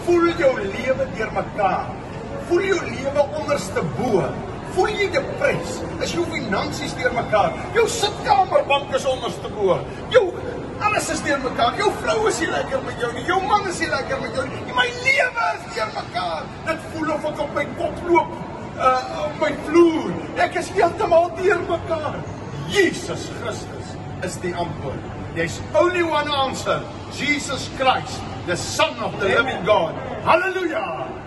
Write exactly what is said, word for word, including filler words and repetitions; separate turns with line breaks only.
Voel jou lewe deur mekaar. Voel jou lewe onderste bo. Voel jy depres? Is jou finansies deur mekaar? Jou sitkamerbank is onderste bo. Jou alles is deur mekaar. Jou vrou is nie lekker met jou nie. Jou man is nie lekker met jou nie. My lewe is deur mekaar. Dit voel of ek op my kop loop, uh, op my vloer. Ek is heeltemal deur mekaar. Jesus Christus is die antwoord. There's only one answer. Jesus Christ, the Son of the living God. Hallelujah!